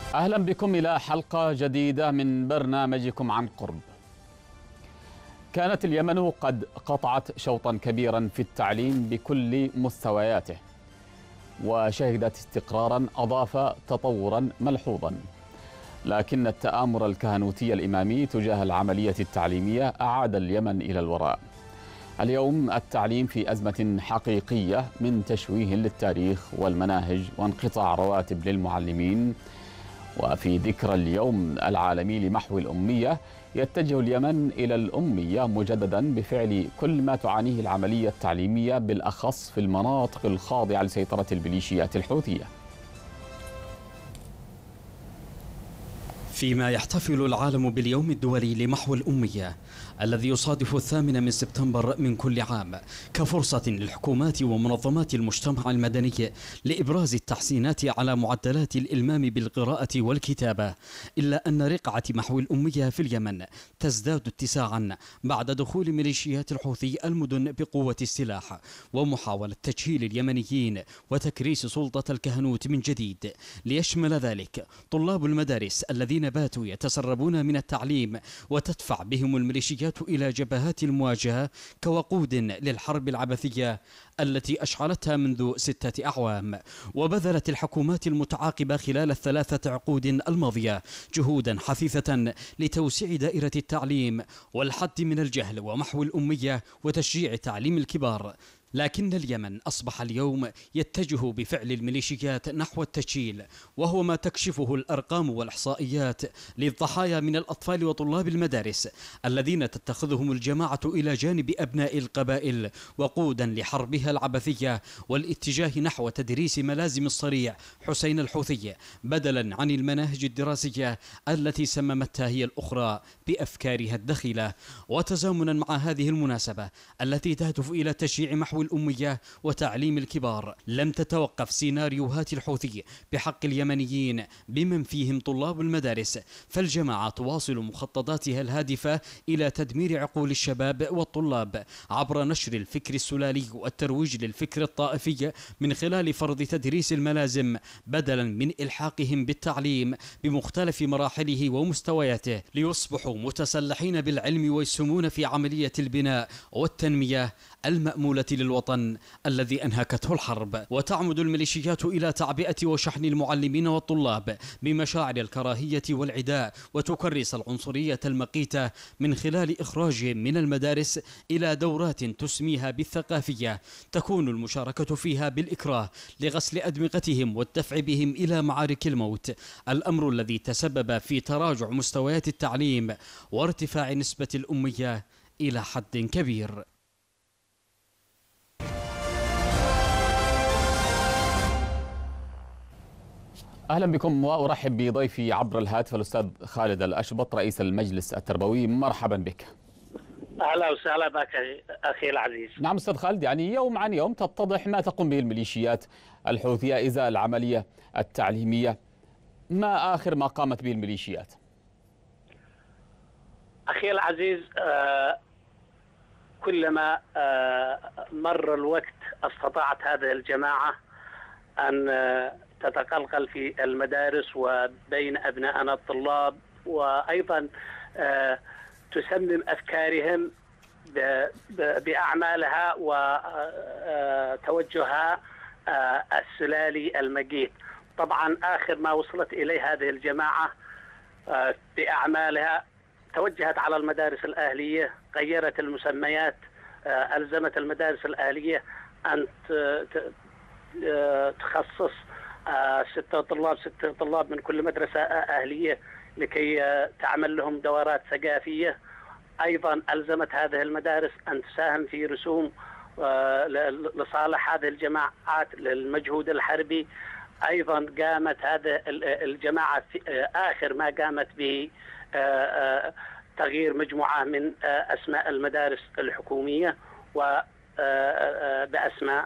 أهلا بكم إلى حلقة جديدة من برنامجكم عن قرب. كانت اليمن قد قطعت شوطا كبيرا في التعليم بكل مستوياته، وشهدت استقرارا أضاف تطورا ملحوظا، لكن التآمر الكهنوتي الإمامي تجاه العملية التعليمية أعاد اليمن إلى الوراء. اليوم التعليم في أزمة حقيقية من تشويه للتاريخ والمناهج وانقطاع رواتب للمعلمين. وفي ذكرى اليوم العالمي لمحو الأمية يتجه اليمن إلى الأمية مجددا بفعل كل ما تعانيه العملية التعليمية، بالأخص في المناطق الخاضعة لسيطرة الميليشيات الحوثية. فيما يحتفل العالم باليوم الدولي لمحو الأمية الذي يصادف 8 سبتمبر من كل عام كفرصة للحكومات ومنظمات المجتمع المدني لإبراز التحسينات على معدلات الإلمام بالقراءة والكتابة، إلا أن رقعة محو الأمية في اليمن تزداد اتساعا بعد دخول ميليشيات الحوثي المدن بقوة السلاح ومحاولة تجهيل اليمنيين وتكريس سلطة الكهنوت من جديد، ليشمل ذلك طلاب المدارس الذين باتوا يتسربون من التعليم وتدفع بهم الميليشيات إلى جبهات المواجهة كوقود للحرب العبثية التي أشعلتها منذ 6 أعوام. وبذلت الحكومات المتعاقبة خلال ال3 عقود الماضية جهودا حثيثة لتوسيع دائرة التعليم والحد من الجهل ومحو الأمية وتشجيع تعليم الكبار، لكن اليمن أصبح اليوم يتجه بفعل الميليشيات نحو التشييل، وهو ما تكشفه الأرقام والإحصائيات للضحايا من الأطفال وطلاب المدارس الذين تتخذهم الجماعة إلى جانب أبناء القبائل وقودا لحربها العبثية والاتجاه نحو تدريس ملازم الصريع حسين الحوثي بدلا عن المناهج الدراسية التي سممتها هي الأخرى بأفكارها الدخيلة. وتزامنا مع هذه المناسبة التي تهدف إلى تشجيع محو الأمية وتعليم الكبار، لم تتوقف سيناريوهات الحوثي بحق اليمنيين بمن فيهم طلاب المدارس، فالجماعة تواصل مخططاتها الهادفة إلى تدمير عقول الشباب والطلاب عبر نشر الفكر السلالي والترويج للفكر الطائفي من خلال فرض تدريس الملازم بدلا من إلحاقهم بالتعليم بمختلف مراحله ومستوياته، ليصبحوا متسلحين بالعلم ويسهمون في عملية البناء والتنمية المأمولة للوطن الذي أنهكته الحرب. وتعمد الميليشيات إلى تعبئة وشحن المعلمين والطلاب بمشاعر الكراهية والعداء، وتكرس العنصرية المقيتة من خلال إخراجهم من المدارس إلى دورات تسميها بالثقافية تكون المشاركة فيها بالإكراه لغسل أدمغتهم والدفع بهم إلى معارك الموت، الأمر الذي تسبب في تراجع مستويات التعليم وارتفاع نسبة الأمية إلى حد كبير. أهلا بكم، وأرحب بضيفي عبر الهاتف الأستاذ خالد الأشبط رئيس المجلس التربوي. مرحبا بك. أهلا وسهلا بك أخي العزيز. نعم أستاذ خالد، يعني يوم عن يوم تتضح ما تقوم به الميليشيات الحوثية إزاء العملية التعليمية. ما آخر ما قامت به الميليشيات؟ أخي العزيز، كلما مر الوقت استطاعت هذه الجماعة أن تتقلقل في المدارس وبين أبنائنا الطلاب، وأيضا تسمم أفكارهم بأعمالها وتوجهها السلالي المقيت. طبعا آخر ما وصلت إليه هذه الجماعة بأعمالها توجهت على المدارس الأهلية، غيرت المسميات، ألزمت المدارس الأهلية أن تخصص 6 طلاب من كل مدرسة أهلية لكي تعمل لهم دورات ثقافية. أيضا ألزمت هذه المدارس أن تساهم في رسوم لصالح هذه الجماعات للمجهود الحربي. أيضا قامت هذه الجماعة آخر ما قامت به تغيير مجموعة من أسماء المدارس الحكومية وبأسماء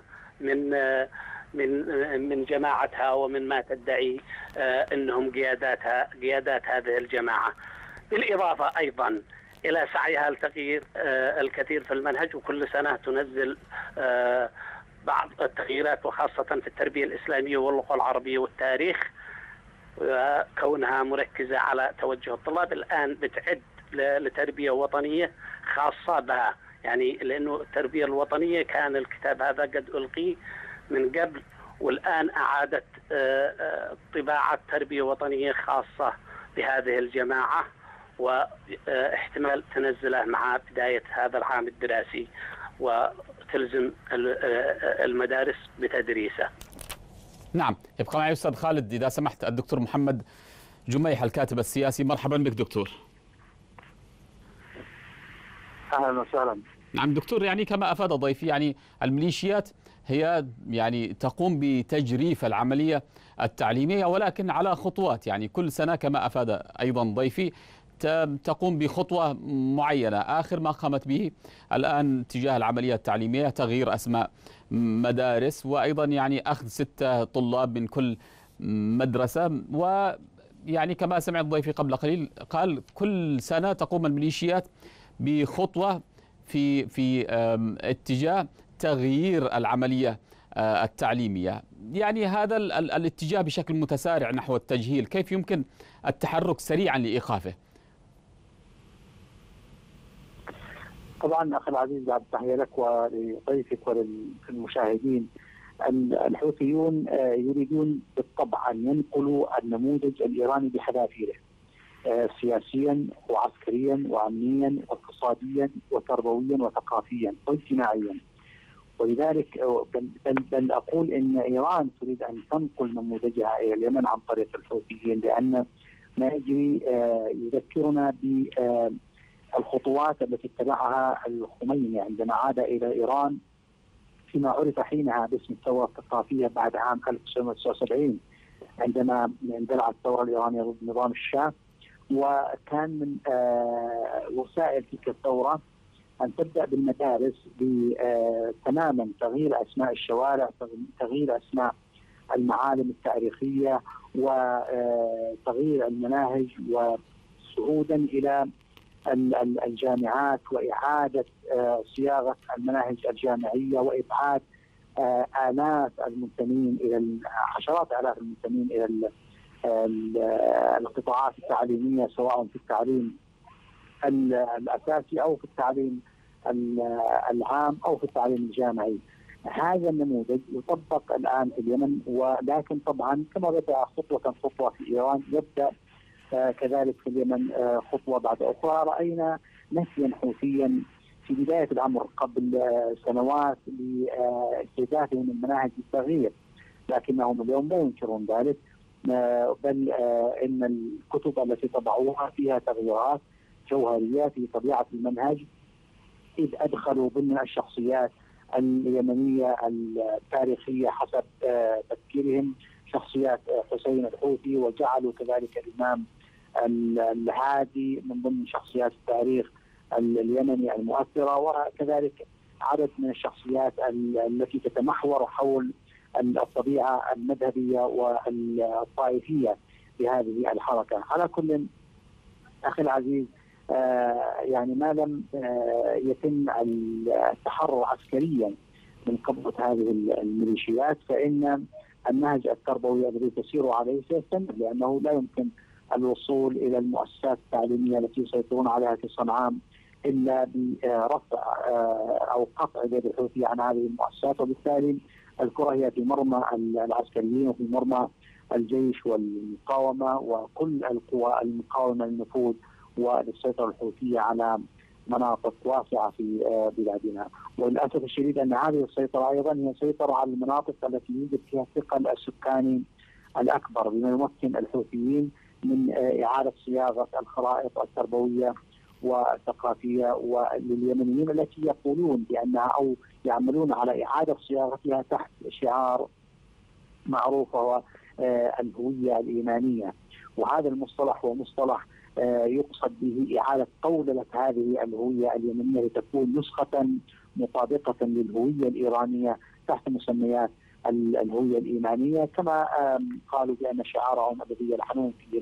من جماعتها ومن ما تدعي أنهم قيادات هذه الجماعة، بالإضافة أيضا إلى سعيها لتغيير الكثير في المنهج، وكل سنة تنزل بعض التغييرات وخاصة في التربية الإسلامية واللغة العربية والتاريخ. كونها مركزة على توجه الطلاب. الآن بتعد لتربية وطنية خاصة بها، يعني لأنه التربية الوطنية كان الكتاب هذا قد ألقي من قبل، والآن أعادت طباعة تربية وطنية خاصة بهذه الجماعة، واحتمال تنزله مع بداية هذا العام الدراسي وتلزم المدارس بتدريسه. نعم، يبقى معي أستاذ خالد إذا سمحت الدكتور محمد جميح الكاتب السياسي. مرحبا بك دكتور. اهلا وسهلا. نعم دكتور، يعني كما افاد ضيفي يعني الميليشيات هي يعني تقوم بتجريف العمليه التعليميه، ولكن على خطوات، يعني كل سنه كما افاد ايضا ضيفي تقوم بخطوه معينه. اخر ما قامت به الان تجاه العمليه التعليميه تغيير اسماء مدارس، وايضا يعني اخذ 6 طلاب من كل مدرسه. ويعني كما سمعت ضيفي قبل قليل قال كل سنه تقوم الميليشيات بخطوة في اتجاه تغيير العملية التعليمية. يعني هذا الاتجاه بشكل متسارع نحو التجهيل، كيف يمكن التحرك سريعا لإيقافه؟ طبعا اخي العزيز، بعد تحيه لك ولضيفك وللمشاهدين. الحوثيون يريدون بالطبع ان ينقلوا النموذج الايراني بحذافيره، سياسيا وعسكريا وامنيا واقتصاديا وتربويا وثقافيا واجتماعيا. ولذلك بل اقول ان ايران تريد ان تنقل نموذجها الى اليمن عن طريق الحوثيين، لان ما يجري يذكرنا بالخطوات التي اتبعها الخميني عندما عاد الى ايران فيما عرف حينها باسم الثوره الثقافيه بعد عام 1979، عندما اندلعت الثوره الايرانيه ضد نظام الشاه. وكان من وسائل تلك الثوره ان تبدا بالمدارس تماما تغيير اسماء الشوارع، تغيير اسماء المعالم التاريخيه، وتغيير المناهج، وصعودا الى الجامعات واعاده صياغه المناهج الجامعيه، وابعاد آلاف المنتمين الى عشرات آلاف المنتمين الى القطاعات التعليميه، سواء في التعليم الاساسي او في التعليم العام او في التعليم الجامعي. هذا النموذج يطبق الان في اليمن، ولكن طبعا كما بدا خطوه في ايران يبدا كذلك في اليمن خطوه بعد اخرى. راينا نفيا حوثيا في بدايه الامر قبل سنوات لاستهدافهم المناهج بالتغيير، لكنهم اليوم لا ينكرون ذلك، بل ان الكتب التي طبعوها فيها تغييرات جوهريه في طبيعه المنهج، اذ ادخلوا ضمن الشخصيات اليمنيه التاريخيه حسب تفكيرهم شخصيات حسين الحوثي، وجعلوا كذلك الامام الهادي من ضمن شخصيات التاريخ اليمني المؤثره، وكذلك عدد من الشخصيات التي تتمحور حول الطبيعه المذهبيه والطائفيه بهذه الحركه. على كل اخي العزيز، يعني ما لم يتم التحرر عسكريا من قبضه هذه الميليشيات، فان النهج التربوي الذي تسير عليه سيستمر، لانه لا يمكن الوصول الى المؤسسات التعليميه التي يسيطرون عليها في صنعاء الا برفع او قطع يد الحوثي عن هذه المؤسسات، وبالتالي الكره هي في مرمى العسكريين وفي مرمى الجيش والمقاومه وكل القوى المقاومه للنفوذ وللسيطره الحوثيه على مناطق واسعه في بلادنا. وللاسف الشديد ان هذه السيطره ايضا هي سيطره على المناطق التي يوجد فيها الثقل السكاني الاكبر، بما يمكن الحوثيين من اعاده صياغه الخرائط التربويه والثقافيه ولليمنيين التي يقولون بانها او يعملون على اعاده صياغتها تحت شعار معروف هو الهويه الايمانيه. وهذا المصطلح هو مصطلح يقصد به اعاده طولله هذه الهويه اليمنيه لتكون نسخه مطابقه للهويه الايرانيه تحت مسميات الهويه الايمانيه، كما قالوا بان شعارهم الذي يلحنون فيه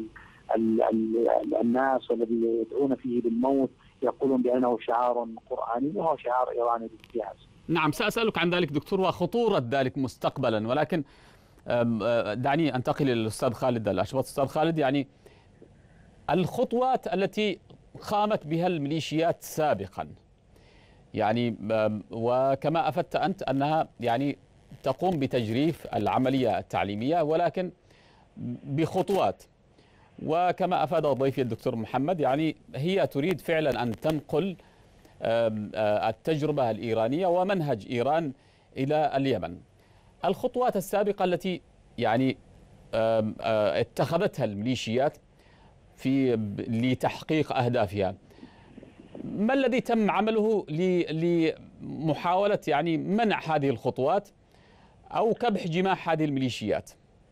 الناس والذي يدعون فيه بالموت يقولون بانه شعار قراني وهو شعار ايراني بالامتياز. نعم، سأسألك عن ذلك دكتور وخطورة ذلك مستقبلا، ولكن دعني أنتقل للأستاذ خالد الأشبط. أستاذ خالد، يعني الخطوات التي قامت بها الميليشيات سابقا، يعني وكما أفدت أنت أنها يعني تقوم بتجريف العملية التعليمية ولكن بخطوات، وكما أفاد ضيفي الدكتور محمد يعني هي تريد فعلا أن تنقل التجربة الإيرانية ومنهج إيران إلى اليمن. الخطوات السابقة التي يعني اتخذتها الميليشيات لتحقيق أهدافها، ما الذي تم عمله لمحاولة يعني منع هذه الخطوات أو كبح جماح هذه الميليشيات؟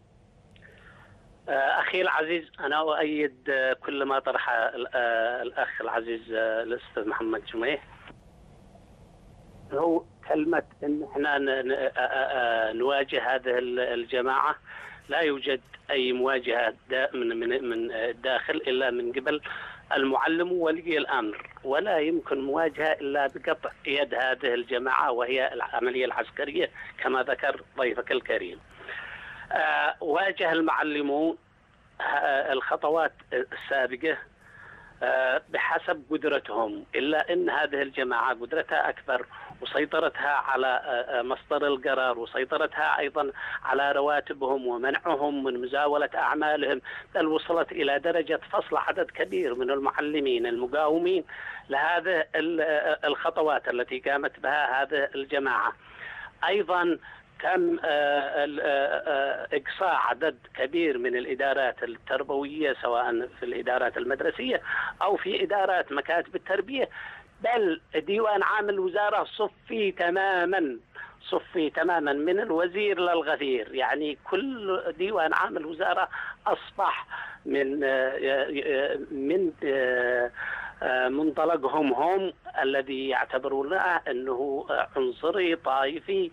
أخي العزيز، أنا أؤيد كل ما طرح الأخ العزيز الأستاذ محمد جميح. هو كلمة أن احنا نواجه هذه الجماعة، لا يوجد أي مواجهة من الداخل إلا من قبل المعلم وولي الأمر، ولا يمكن مواجهة إلا بقطع يد هذه الجماعة وهي العملية العسكرية كما ذكر ضيفك الكريم. واجه المعلمون الخطوات السابقة بحسب قدرتهم، إلا أن هذه الجماعة قدرتها أكثر وسيطرتها على مصدر القرار وسيطرتها أيضا على رواتبهم ومنعهم من مزاولة أعمالهم، بل وصلت إلى درجة فصل عدد كبير من المعلمين المقاومين لهذه الخطوات التي قامت بها هذه الجماعة. أيضا تم إقصاء عدد كبير من الإدارات التربوية سواء في الإدارات المدرسية أو في إدارات مكاتب التربية، بل ديوان عام الوزارة صفي تماما من الوزير للغفير. يعني كل ديوان عام الوزارة أصبح من منطلقهم هم الذي يعتبرونه أنه عنصري طائفي،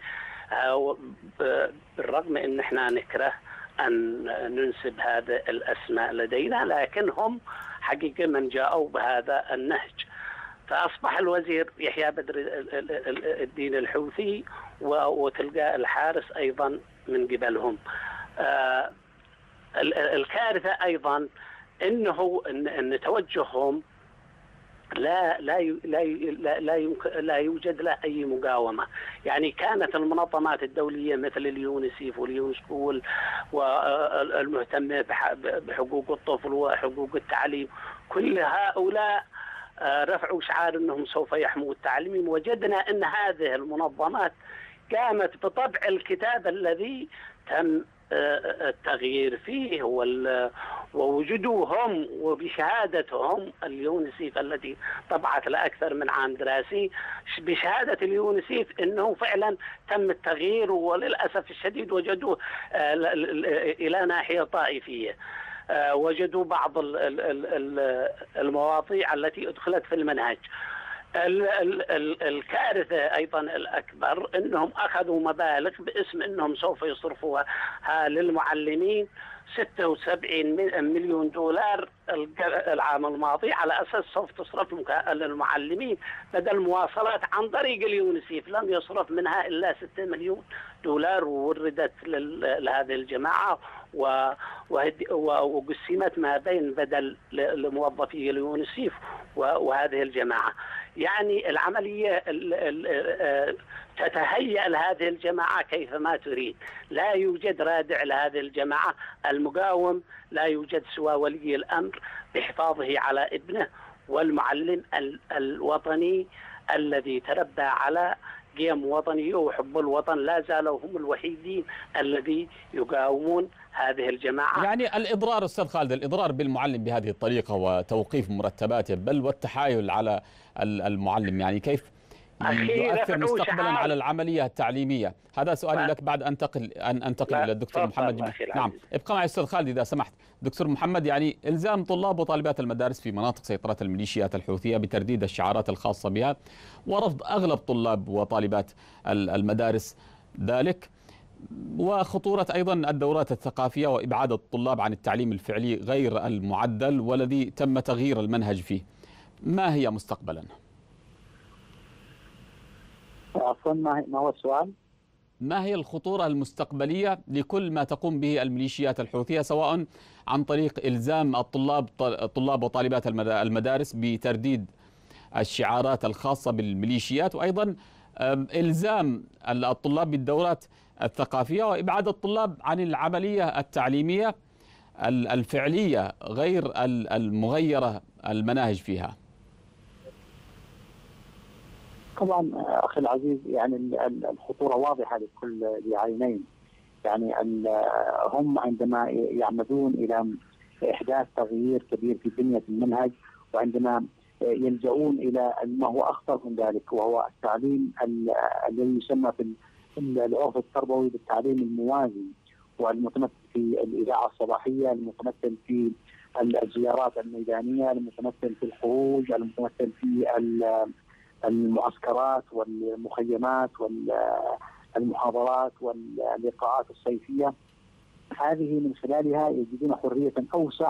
بالرغم ان احنا نكره ان ننسب هذا الاسماء لدينا، لكن هم حقيقة من جاءوا بهذا النهج. فاصبح الوزير يحيى بدر الدين الحوثي وتلقى الحارس ايضا من قبلهم. الكارثة ايضا انه ان توجههم لا يوجد له أي مقاومة. يعني كانت المنظمات الدولية مثل اليونيسيف واليونسكو والمهتمة بحقوق الطفل وحقوق التعليم، كل هؤلاء رفعوا شعار أنهم سوف يحموا التعليم. وجدنا أن هذه المنظمات قامت بطبع الكتاب الذي تم التغيير فيه ووجودهم وبشهادتهم اليونيسيف التي طبعت لأكثر من عام دراسي، بشهادة اليونيسيف أنه فعلا تم التغيير، وللأسف الشديد وجدوه إلى ناحية طائفية. وجدوا بعض المواضيع التي أدخلت في المنهج. الكارثة أيضا الأكبر أنهم أخذوا مبالغ باسم أنهم سوف يصرفوها للمعلمين، 76 مليون دولار العام الماضي، على أساس سوف تصرف للمعلمين بدل مواصلات عن طريق اليونيسيف. لم يصرف منها إلا 6 مليون دولار ووردت لهذه الجماعة وقسمت ما بين بدل لموظفي اليونيسيف وهذه الجماعة. يعني العملية تتهيأ لهذه الجماعة كيفما تريد. لا يوجد رادع لهذه الجماعة. المقاوم لا يوجد سوى ولي الأمر بحفاظه على ابنه، والمعلم الوطني الذي تربى على قيم وطنية وحب الوطن لا زالوا هم الوحيدين الذي يقاومون هذه الجماعة. يعني الإضرار أستاذ خالد، الإضرار بالمعلم بهذه الطريقة وتوقيف مرتباته بل والتحايل على المعلم، يعني كيف يؤثر مستقبلا على العملية التعليمية؟ هذا سؤالي لك بعد أن أنتقل إلى الدكتور محمد. نعم، ابقى معي أستاذ خالد إذا سمحت. دكتور محمد، يعني إلزام طلاب وطالبات المدارس في مناطق سيطرة الميليشيات الحوثية بترديد الشعارات الخاصة بها ورفض أغلب طلاب وطالبات المدارس ذلك، وخطورة أيضا الدورات الثقافية وإبعاد الطلاب عن التعليم الفعلي غير المعدل والذي تم تغيير المنهج فيه، ما هي مستقبلا؟ عفوا، ما هو السؤال؟ ما هي الخطورة المستقبلية لكل ما تقوم به الميليشيات الحوثية، سواء عن طريق إلزام طلاب وطالبات المدارس بترديد الشعارات الخاصة بالميليشيات، وأيضا إلزام الطلاب بالدورات الثقافية، وإبعاد الطلاب عن العملية التعليمية الفعلية غير المغيرة المناهج فيها؟ طبعا اخي العزيز، يعني الخطوره واضحه لكل ذي عينين. يعني هم عندما يعمدون الى احداث تغيير كبير في بنيه المنهج، وعندما يلجؤون الى ما هو اخطر من ذلك، وهو التعليم الذي يسمى في العرف التربوي بالتعليم الموازي، والمتمثل في الاذاعه الصباحيه، المتمثل في الزيارات الميدانيه، المتمثل في الخروج، المتمثل في المعسكرات والمخيمات والمحاضرات واللقاءات الصيفية. هذه من خلالها يجدون حرية أوسع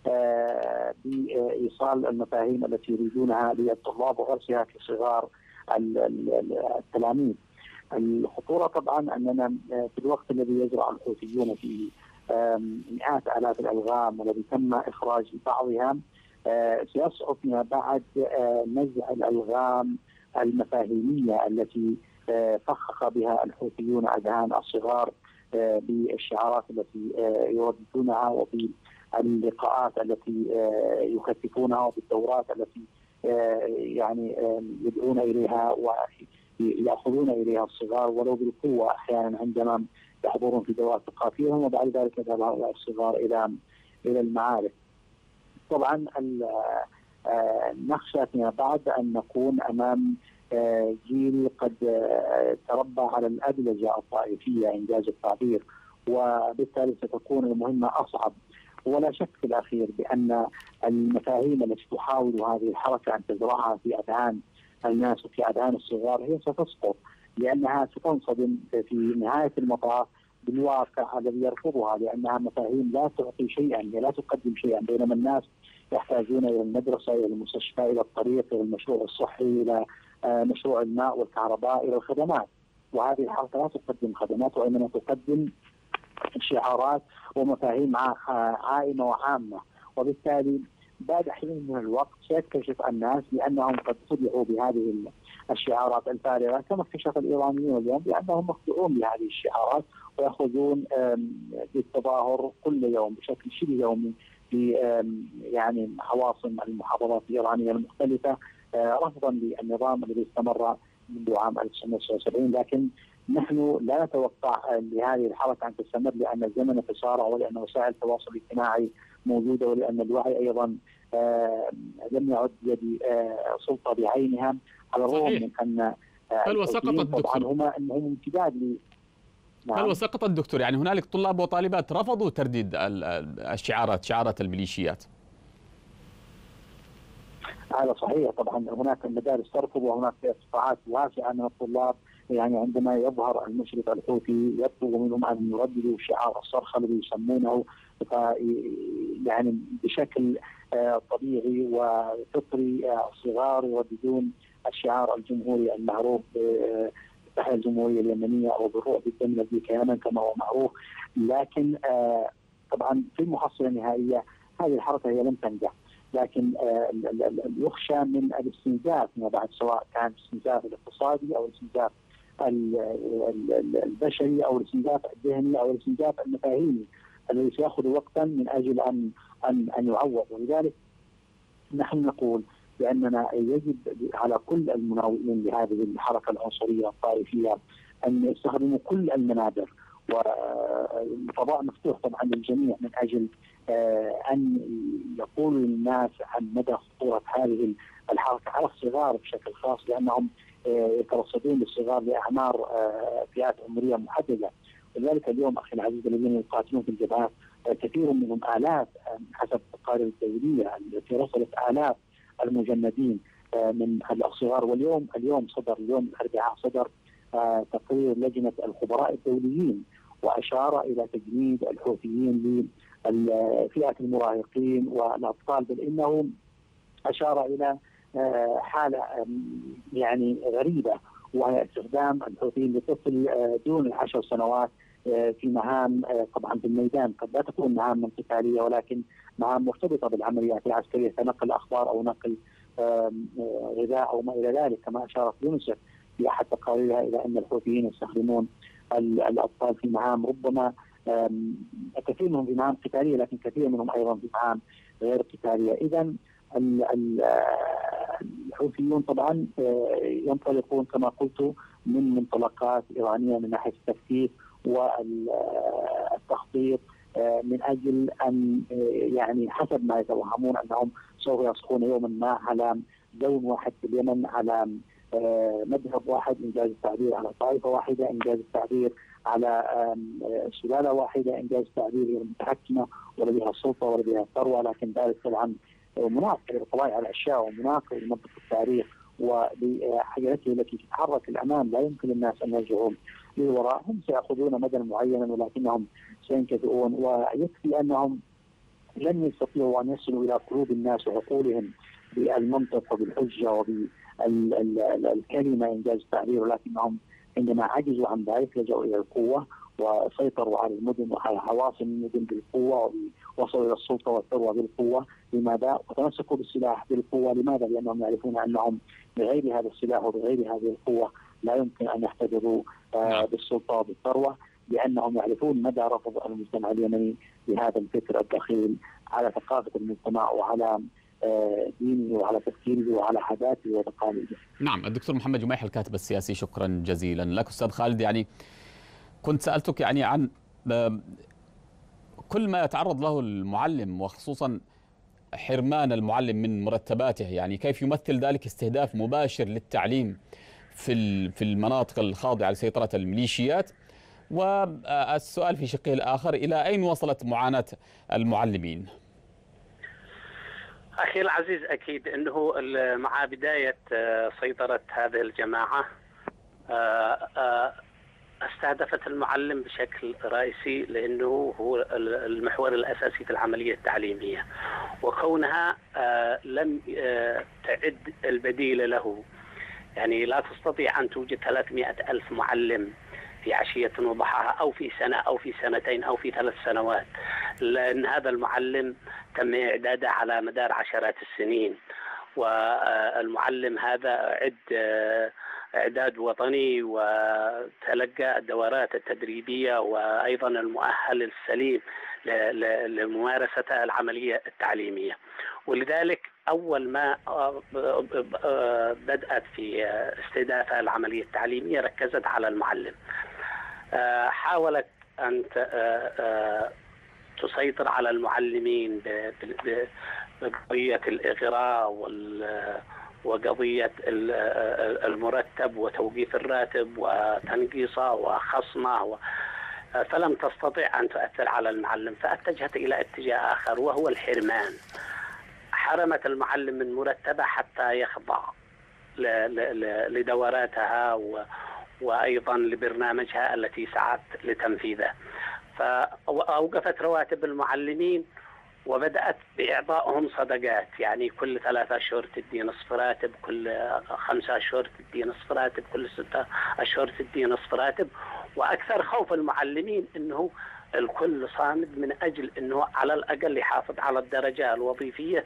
بإيصال المفاهيم التي يريدونها للطلاب وغرسها في صغار التلاميذ. الخطورة طبعا أننا في الوقت الذي يزرع الحوثيون في مئات آلاف الألغام والذي تم إخراج بعضها، سيصعب فيما بعد نزع الألغام المفاهيمية التي فخخ بها الحوثيون أذهان الصغار بالشعارات التي يرددونها، وباللقاءات التي يكثفونها، وبالدورات التي يعني يدعون إليها ويأخذون إليها الصغار ولو بالقوة أحيانا عندما يحضرون في دورات ثقافيهم، وبعد ذلك يذهب هؤلاء الصغار إلى المعارك. طبعا نخشى فيما بعد أن نكون أمام جيل قد تربى على الأدلجة الطائفية إنجاز التعبير، وبالتالي ستكون المهمة أصعب. ولا شك في الأخير بأن المفاهيم التي تحاول هذه الحركة أن تزرعها في أذهان الناس وفي أذهان الصغار هي ستسقط، لأنها ستنصدم في نهاية المطاف بالواقع الذي يرفضها، لأنها مفاهيم لا تعطي شيئا، لا تقدم شيئا، بينما الناس يحتاجون إلى المدرسة، إلى المستشفى، إلى الطريق، إلى المشروع الصحي، إلى مشروع الماء والكهرباء، إلى الخدمات. وهذه الحركة لا تقدم خدمات، وإنما تقدم شعارات ومفاهيم عائمة وعامة. وبالتالي بعد حين من الوقت سيكتشف الناس بأنهم قد خدعوا بهذه الشعارات الفارغة، كما اكتشف الإيرانيون اليوم بأنهم مخدوعون بهذه الشعارات، ويأخذون بالتظاهر كل يوم بشكل شبه يومي في يعني عواصم المحافظات الإيرانية المختلفة رفضا للنظام الذي استمر منذ عام 1979. لكن نحن لا نتوقع لهذه الحركة أن تستمر، لأن الزمن يتسارع، ولأن وسائل التواصل الاجتماعي موجودة، ولأن الوعي أيضا لم يعد بيد سلطة بعينها، على الرغم من أن هل وسقطت دكتور؟ هم امتداد هل وسقطت دكتور؟ يعني هنالك طلاب وطالبات رفضوا ترديد شعارات الميليشيات. هذا صحيح. طبعا هناك المدارس ترفض، وهناك قطاعات واسعة من الطلاب يعني عندما يظهر المشرف الحوثي يطلب منهم أن يرددوا شعار الصرخة الذي يسمونه يعني بشكل طبيعي وفطري. الصغار يرددون الشعار الجمهوري المعروف تحيا الجمهورية اليمنية أو بالروح بالدم الذي كيانا كما هو معروف. لكن طبعا في المحصلة النهائية هذه الحركة هي لم تنجح، لكن يخشى من الاستنزاف ما بعد، سواء كان الاستنزاف الاقتصادي أو الاستنزاف البشري أو الاستنزاف الذهني أو الاستنزاف المفاهيمي الذي سيأخذ وقتا من أجل أن يعوض. ولذلك نحن نقول بأننا يجب على كل المناوئين لهذه الحركة العنصرية الطائفية أن يستخدموا كل المنابر، والفضاء مفتوح طبعا للجميع من أجل أن يقولوا للناس عن مدى خطورة هذه الحركة على الصغار بشكل خاص، لأنهم يترصدون للصغار لأعمار فئات عمرية محددة. ولذلك اليوم أخي العزيز الذين يقاتلون في الجبهات كثير منهم آلاف حسب التقارير الدولية التي رصدت آلاف المجندين من الصغار. واليوم صدر اليوم الأربعاء صدر تقرير لجنة الخبراء الدوليين، وأشار إلى تجنيد الحوثيين لفئة المراهقين والأطفال، بل إنه أشار إلى حالة يعني غريبة، وهي استخدام الحوثيين لطفل دون ال10 سنوات في مهام طبعا في الميدان، قد لا تكون مهام قتاليه ولكن مهام مرتبطه بالعمليات العسكريه كنقل اخبار او نقل غذاء او ما الى ذلك، كما اشارت يونسف في احد تقاريرها الى ان الحوثيين يستخدمون الاطفال في مهام ربما كثير منهم في مهام قتاليه لكن كثير منهم ايضا في مهام غير قتاليه. اذا الحوثيون طبعا ينطلقون كما قلت من منطلقات ايرانيه من ناحيه التكتيك والتخطيط من اجل ان يعني حسب ما يتوهمون انهم سوف يصحون يوما ما على لون واحد في اليمن، على مذهب واحد انجاز التعبير، على طائفه واحده انجاز التعبير، على سلاله واحده انجاز التعبير هي المتحكمه ولديها السلطه ولديها الثروه، لكن ذلك طبعا مناقض لطبائع الاشياء ومناقض لمنطق التاريخ ولحياته التي تتحرك الامام. لا يمكن للناس ان يرجعوا للوراء، هم سيأخذون مدى معينا ولكنهم سينكفئون، ويكفي أنهم لن يستطيعوا أن يصلوا إلى قلوب الناس وعقولهم بالمنطق وبالحجة وبالكلمة إنجاز التعبير، ولكنهم عندما عجزوا عن ذلك لجأوا إلى القوة وسيطروا على المدن وعلى عواصم المدن بالقوة ووصلوا إلى السلطة والثروة بالقوة. لماذا؟ وتمسكوا بالسلاح بالقوة. لماذا؟ لأنهم يعرفون أنهم بغير هذا السلاح وبغير هذه القوة لا يمكن أن يحتفظوا بالسلطة وبالثروة، لأنهم يعرفون مدى رفض المجتمع اليمني لهذا الفكر الدخيل على ثقافة المجتمع وعلى دينه وعلى تفكيره وعلى عاداته وتقاليده. نعم، الدكتور محمد جميح الكاتب السياسي، شكرا جزيلا لك. أستاذ خالد، يعني كنت سألتك يعني عن كل ما يتعرض له المعلم وخصوصا حرمان المعلم من مرتباته، يعني كيف يمثل ذلك استهداف مباشر للتعليم في المناطق الخاضعة لسيطرة الميليشيات، والسؤال في شقه الآخر إلى أين وصلت معاناة المعلمين؟ أخي العزيز، أكيد أنه مع بداية سيطرة هذه الجماعة استهدفت المعلم بشكل رئيسي، لأنه هو المحور الأساسي في العملية التعليمية، وكونها لم تعد البديل له. يعني لا تستطيع أن توجد 300,000 معلم في عشية وضحاها أو في سنة أو في سنتين أو في 3 سنوات، لأن هذا المعلم تم إعداده على مدار عشرات السنين، والمعلم هذا إعداد وطني وتلقى الدورات التدريبية وأيضا المؤهل السليم لممارسة العملية التعليمية. ولذلك أول ما بدأت في استهدافها العملية التعليمية ركزت على المعلم، حاولت أن تسيطر على المعلمين بقضية الإغراء وقضية المرتب وتوقيف الراتب وتنقيصه وخصمه، فلم تستطع أن تؤثر على المعلم، فاتجهت إلى اتجاه آخر وهو الحرمان. حرمت المعلم من مرتبه حتى يخضع لدوراتها وأيضا لبرنامجها التي سعت لتنفيذه، فأوقفت رواتب المعلمين وبدأت بإعطائهم صدقات، يعني كل 3 أشهر تدي نصف راتب، كل 5 أشهر تدي نصف راتب، كل 6 أشهر تدي نصف راتب. وأكثر خوف المعلمين أنه الكل صامد من أجل أنه على الأقل يحافظ على الدرجة الوظيفية،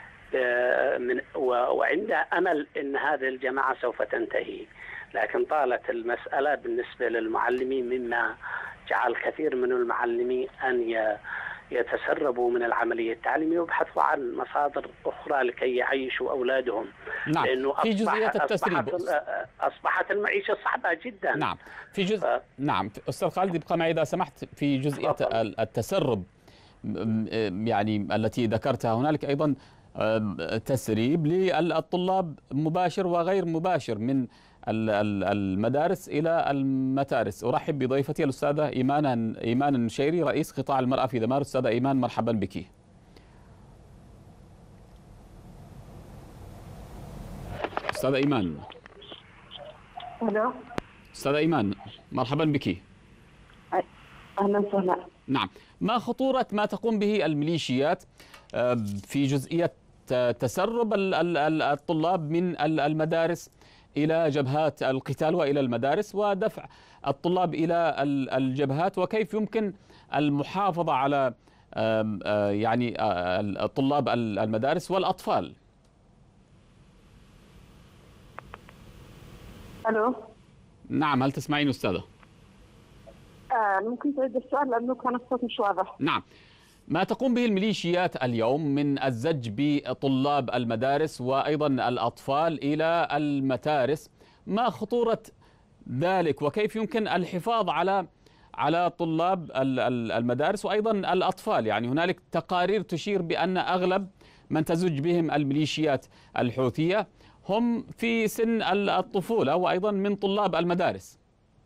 وعنده أمل أن هذه الجماعة سوف تنتهي. لكن طالت المسألة بالنسبة للمعلمين مما جعل كثير من المعلمين أن يتسربوا من العملية التعليمية ويبحثوا عن مصادر أخرى لكي يعيشوا أولادهم. نعم، لأنه في جزئية التسريب أصبحت المعيشة صعبة جدا. نعم، في جزء نعم أستاذ خالد، ابقى معي إذا سمحت في جزئية التسرب، يعني التي ذكرتها. هنالك أيضا تسريب للطلاب مباشر وغير مباشر من المدارس إلى المتارس. أرحب بضيفتي الأستاذة إيمان النشيري، رئيس قطاع المرأة في دمار. أستاذة إيمان، مرحبا بك. أستاذة إيمان. ألو. أستاذة إيمان، مرحبا بك. أهلا وسهلا. نعم، ما خطورة ما تقوم به الميليشيات في جزئية تسرب الطلاب من المدارس إلى جبهات القتال وإلى المدارس ودفع الطلاب إلى الجبهات، وكيف يمكن المحافظة على يعني طلاب المدارس والأطفال؟ الو. نعم، هل تسمعين أستاذة؟ ممكن تعيد السؤال لانه كان الصوت مش واضح. نعم. ما تقوم به الميليشيات اليوم من الزج بطلاب المدارس وأيضا الأطفال إلى المتارس، ما خطورة ذلك وكيف يمكن الحفاظ على طلاب المدارس وأيضا الأطفال؟ يعني هنالك تقارير تشير بأن أغلب من تزج بهم الميليشيات الحوثية هم في سن الطفولة وأيضا من طلاب المدارس.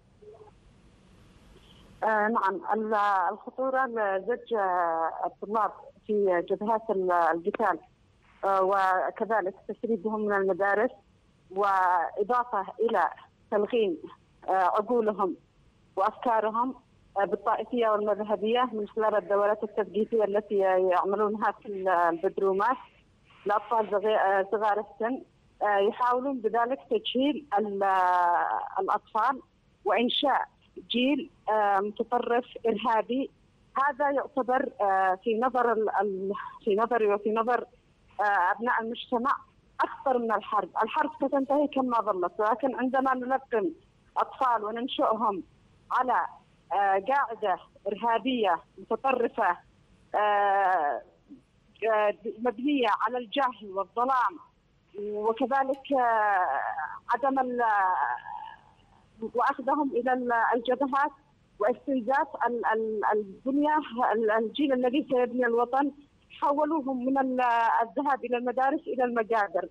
نعم، الخطورة لزج الطلاب في جبهات القتال وكذلك تسريبهم من المدارس، وإضافة إلى تلغين عقولهم وأفكارهم بالطائفية والمذهبية من خلال الدورات التثقيفية التي يعملونها في البدرومات لأطفال صغار السن. يحاولون بذلك تجهيل الأطفال وإنشاء جيل متطرف إرهابي. هذا يعتبر في نظري وفي نظر أبناء المجتمع أخطر من الحرب. الحرب ستنتهي كما ظلت، ولكن عندما نلقن أطفال وننشئهم على قاعدة إرهابية متطرفة مبنية على الجهل والظلام وكذلك عدم وأخذهم إلى الجبهات واستنزاف البنية، الجيل الذي سيبني الوطن، حولوهم من الذهاب إلى المدارس إلى المجادر.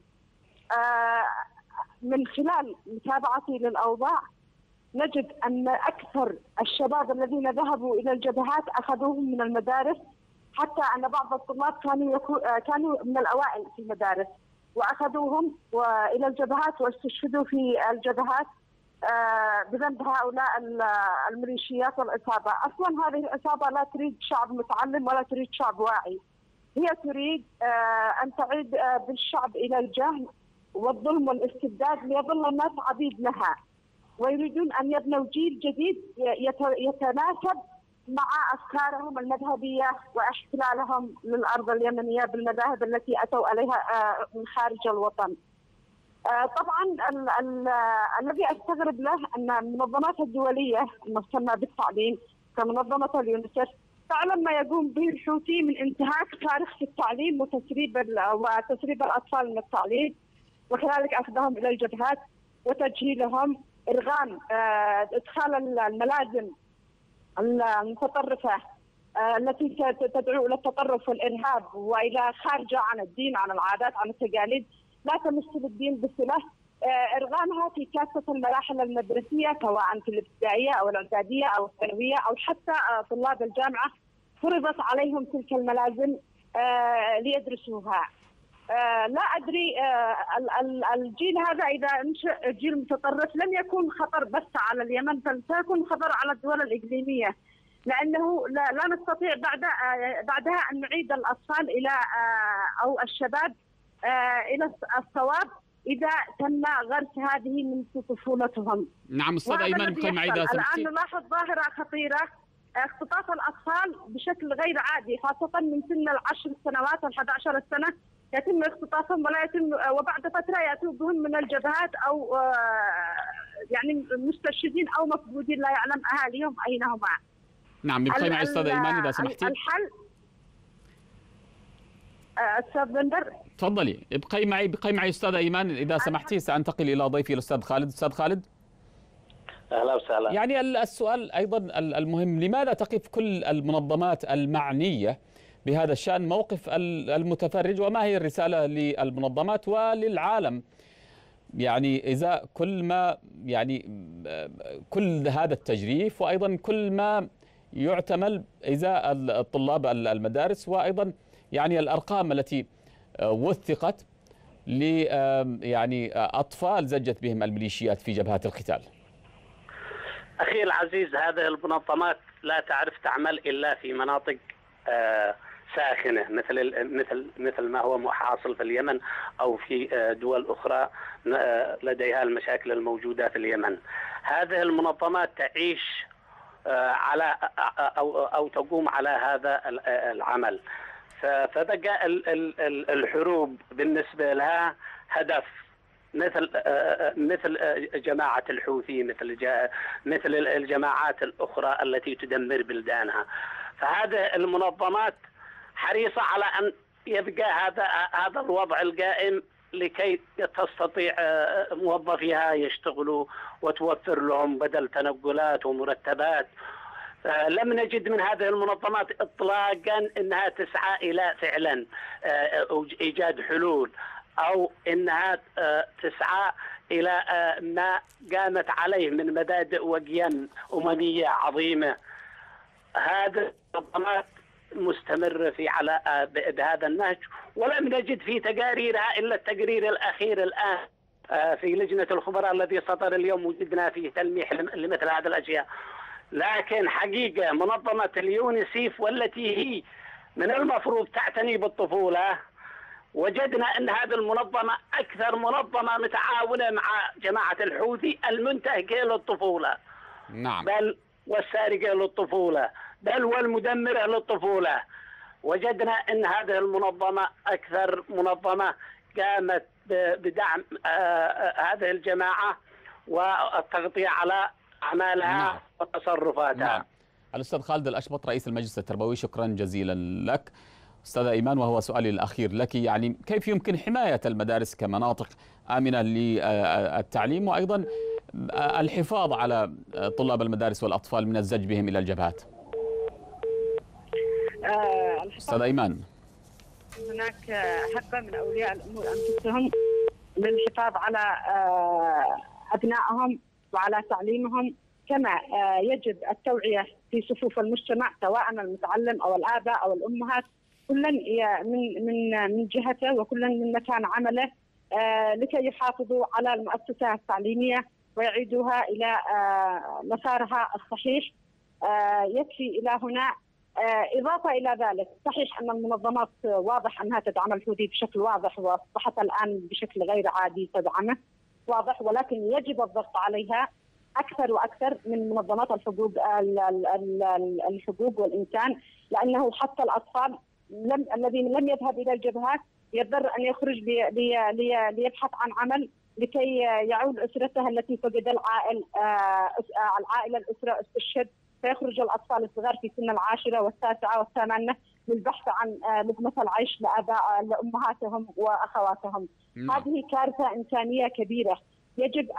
من خلال متابعتي للأوضاع نجد أن أكثر الشباب الذين ذهبوا إلى الجبهات أخذوهم من المدارس، حتى أن بعض الطلاب كانوا من الأوائل في المدارس وأخذوهم إلى الجبهات واستشهدوا في الجبهات بذنب هؤلاء الميليشيات والعصابة. أصلا هذه العصابة لا تريد شعب متعلم ولا تريد شعب واعي، هي تريد أن تعيد بالشعب إلى الجهل والظلم والاستبداد ليظل الناس عبيد لها، ويريدون أن يبنوا جيل جديد يتناسب مع أفكارهم المذهبية واحتلالهم للأرض اليمنية بالمذاهب التي أتوا عليها من خارج الوطن. طبعا الذي استغرب له ان المنظمات الدوليه المهتمه بالتعليم كمنظمه اليونيسف تعلم ما يقوم به الحوثي من انتهاك فارغ في التعليم وتسريب الاطفال من التعليم، وكذلك اخذهم الى الجبهات وتجهيلهم، ارغام ادخال الملازم المتطرفه التي تدعو الى التطرف والارهاب والى خارجه عن الدين، عن العادات، عن التقاليد، لا تمس الدين بصله، ارغامها في كافه المراحل المدرسيه سواء في الابتدائيه او الاعداديه او الثانويه او حتى طلاب الجامعه فرضت عليهم تلك الملازم ليدرسوها. لا ادري الجيل هذا اذا انشئ جيل متطرف لن يكون خطر بس على اليمن، بل سيكون خطر على الدول الاقليميه، لانه لا نستطيع بعدها ان نعيد الاطفال الى او الشباب إلى الصواب إذا تم غرس هذه من طفولتهم. نعم أستاذ أيمان، بقي معي إذا سمحتي. الآن نلاحظ ظاهرة خطيرة، اختطاف الأطفال بشكل غير عادي، خاصة من سن 10 سنوات و 11 سنة يتم اختطافهم ولا يتم، وبعد فترة يأتوا بهم من الجبهات أو يعني مستشهدين أو مفقودين لا يعلم أهاليهم أين هما. نعم، بقي معي أستاذ أيمان إذا سمحتي. الحل أستاذ بندر تفضلي. بقي معي أستاذ أيمان إذا سمحتي، سأنتقل إلى ضيفي الأستاذ خالد. أستاذ خالد، أهلا وسهلا. يعني السؤال أيضا المهم، لماذا تقف كل المنظمات المعنية بهذا الشأن موقف المتفرج، وما هي الرسالة للمنظمات وللعالم يعني إذا كل ما يعني كل هذا التجريف، وأيضا كل ما يعتمل إزاء الطلاب المدارس، وأيضا يعني الأرقام التي وثقت ل يعني أطفال زجت بهم الميليشيات في جبهات القتال؟ أخي العزيز، هذه المنظمات لا تعرف تعمل إلا في مناطق ساخنة مثل ما هو حاصل في اليمن أو في دول أخرى لديها المشاكل الموجودة في اليمن. هذه المنظمات تعيش على أو تقوم على هذا العمل، فبقى الحروب بالنسبة لها هدف مثل جماعة الحوثي، مثل الجماعات الأخرى التي تدمر بلدانها. فهذه المنظمات حريصة على أن يبقى هذا الوضع القائم لكي تستطيع موظفيها يشتغلوا وتوفر لهم بدل تنقلات ومرتبات. لم نجد من هذه المنظمات إطلاقا أنها تسعى إلى فعلا إيجاد حلول أو أنها تسعى إلى ما قامت عليه من مبادئ وقيم أممية عظيمة. هذه المنظمات مستمرة بهذا النهج، ولم نجد في تقاريرها إلا التقرير الأخير الآن في لجنة الخبراء الذي صدر اليوم، وجدنا فيه تلميح لمثل هذه الأشياء. لكن حقيقة منظمة اليونيسيف والتي هي من المفروض تعتني بالطفولة، وجدنا أن هذه المنظمة أكثر منظمة متعاونة مع جماعة الحوثي المنتهكة للطفولة، نعم، بل والسارقة للطفولة، بل والمدمرة للطفولة. وجدنا أن هذه المنظمة أكثر منظمة قامت بدعم هذه الجماعة والتغطية على أعمالها نعم وتصرفاتها. نعم. الأستاذ خالد الأشبط رئيس المجلس التربوي، شكرا جزيلا لك. أستاذة إيمان، وهو سؤالي الأخير لك، يعني كيف يمكن حماية المدارس كمناطق آمنة للتعليم، وأيضا الحفاظ على طلاب المدارس والأطفال من الزج بهم إلى الجبهات؟ أستاذة إيمان. هناك حق من أولياء الأمور أنفسهم للحفاظ على أبنائهم وعلى تعليمهم، كما يجب التوعية في صفوف المجتمع سواء المتعلم أو الآباء أو الأمهات، كلا من جهته وكلا من مكان عمله، لكي يحافظوا على المؤسسة التعليمية ويعيدوها إلى مسارها الصحيح. يكفي إلى هنا. إضافة إلى ذلك، صحيح أن المنظمات واضح أنها تدعم الحوثي بشكل واضح، وأصبحت الآن بشكل غير عادي تدعمه واضح، ولكن يجب الضغط عليها أكثر وأكثر من منظمات الحقوق والإنسان، لأنه حتى الأطفال الذين لم يذهب إلى الجبهات يضطر أن يخرج ليبحث عن عمل لكي يعود أسرته التي فقد الأسرة استشهد، فيخرج الأطفال الصغار في سن 10 و9 و8 للبحث عن لقمة العيش لأمهاتهم وأخواتهم. هذه كارثة إنسانية كبيرة. يجب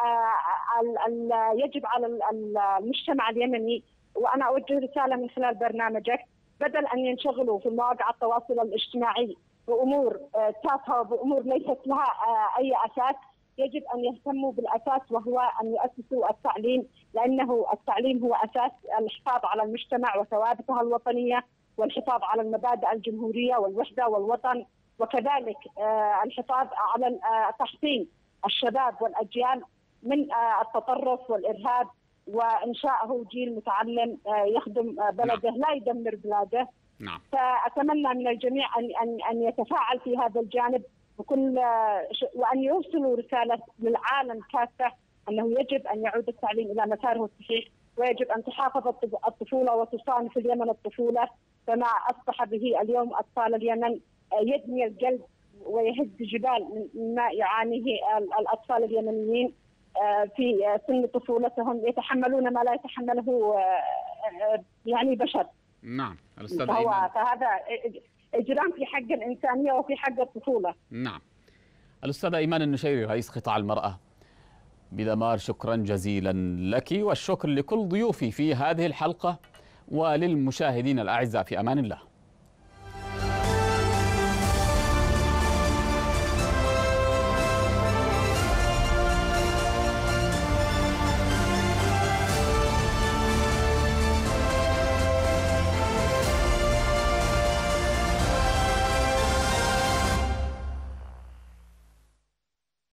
على المجتمع اليمني، وأنا أوجه رسالة من خلال برنامجك، بدل أن ينشغلوا في مواقع التواصل الاجتماعي بأمور تافهة وبأمور ليست لها أي أساس، يجب أن يهتموا بالأساس، وهو أن يؤسسوا التعليم، لأنه التعليم هو أساس الحفاظ على المجتمع وثوابتها الوطنية، والحفاظ على المبادئ الجمهورية والوحدة والوطن، وكذلك الحفاظ على تحصين الشباب والأجيال من التطرف والإرهاب، وإنشاءه جيل متعلم يخدم بلده لا يدمر بلاده. نعم. فأتمنى من الجميع أن يتفاعل في هذا الجانب، وأن يوصلوا رسالة للعالم كافة أنه يجب أن يعود التعليم إلى مساره الصحيح، ويجب أن تحافظ الطفولة وتصان في اليمن الطفولة، فما أصبح به اليوم أطفال اليمن يدمي القلب ويهز جبال مما يعانيه الأطفال اليمنيين في سن طفولتهم، يتحملون ما لا يتحمله يعني بشر. نعم. الأستاذ إيمان، فهذا إجرام في حق الإنسانية وفي حق الطفولة. نعم. الأستاذة إيمان النشيري رئيس قطاع المرأة بدمار، شكرا جزيلا لك، والشكر لكل ضيوفي في هذه الحلقة وللمشاهدين الأعزاء. في أمان الله.